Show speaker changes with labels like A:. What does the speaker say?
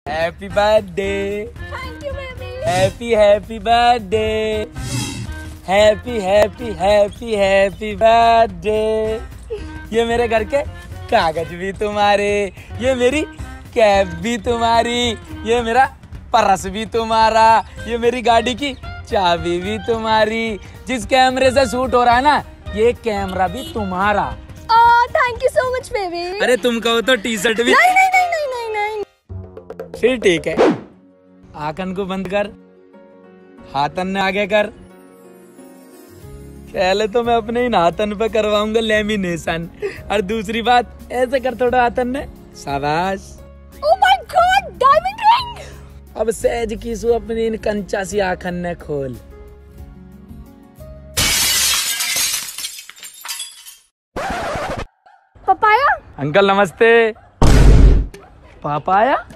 A: Happy birthday.
B: Thank you baby.
A: Happy birthday. Happy birthday. ये मेरे घर के कागज भी तुम्हारे, ये मेरी कैप भी तुम्हारी, ये मेरा पर्स भी तुम्हारा, ये मेरी गाड़ी की चाबी भी तुम्हारी। जिस कैमरे से शूट हो रहा है ना, ये कैमरा भी तुम्हारा।
B: Thank you so much baby.
A: अरे तुम कहो तो टी शर्ट भी।
B: नहीं नहीं नहीं नहीं नहीं नहीं।
A: फिर ठीक है, आंखन को बंद कर, हाथन ने आगे कर। पहले तो मैं अपने इन हाथन पे करवाऊंगा लेमिनेशन, और दूसरी बात ऐसे कर थोड़ा हाथन ने, शाबाश।
B: Oh my God, diamond ring.
A: अब सहज किसु अपनी इन कंचा सी आंखन ने खोल।
B: पपाया।
A: अंकल नमस्ते। पापाया।